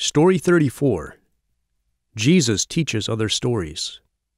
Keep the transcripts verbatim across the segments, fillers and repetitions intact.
Story thirty-four. Jesus teaches other stories.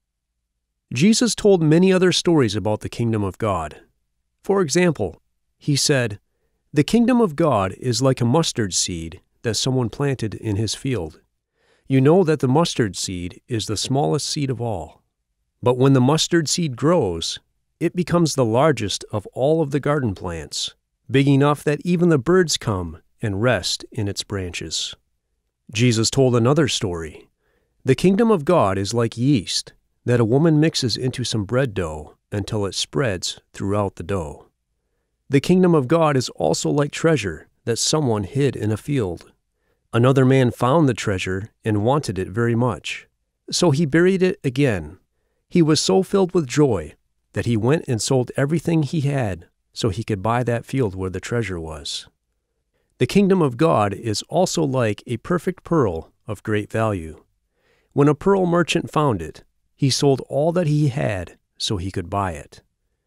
Jesus told many other stories about the kingdom of God. For example, he said, "The kingdom of God is like a mustard seed that someone planted in his field. You know that the mustard seed is the smallest seed of all. But when the mustard seed grows, it becomes the largest of all of the garden plants, big enough that even the birds come and rest in its branches." Jesus told another story. The kingdom of God is like yeast that a woman mixes into some bread dough until it spreads throughout the dough. The kingdom of God is also like treasure that someone hid in a field. Another man found the treasure and wanted it very much, so he buried it again. He was so filled with joy that he went and sold everything he had so he could buy that field where the treasure was. The kingdom of God is also like a perfect pearl of great value. When a pearl merchant found it, he sold all that he had so he could buy it.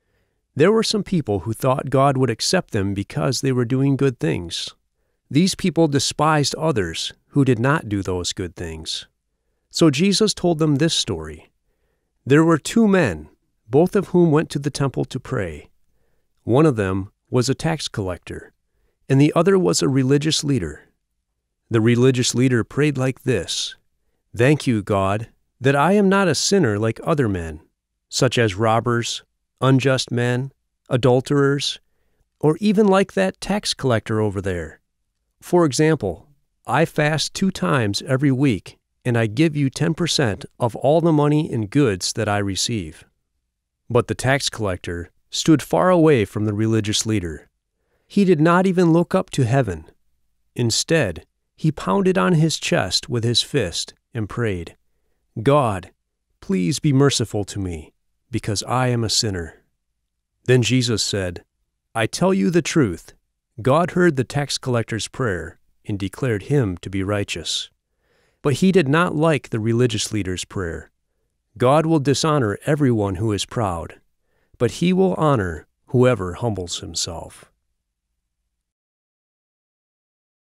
There were some people who thought God would accept them because they were doing good things. These people despised others who did not do those good things. So Jesus told them this story. There were two men, both of whom went to the temple to pray. One of them was a tax collector, and the other was a religious leader. The religious leader prayed like this: "Thank you, God, that I am not a sinner like other men, such as robbers, unjust men, adulterers, or even like that tax collector over there. For example, I fast two times every week, and I give you ten percent of all the money and goods that I receive." But the tax collector stood far away from the religious leader. He did not even look up to heaven. Instead, he pounded on his chest with his fist and prayed, "God, please be merciful to me, because I am a sinner." Then Jesus said, "I tell you the truth, God heard the tax collector's prayer and declared him to be righteous. But he did not like the religious leader's prayer. God will dishonor everyone who is proud, but he will honor whoever humbles himself."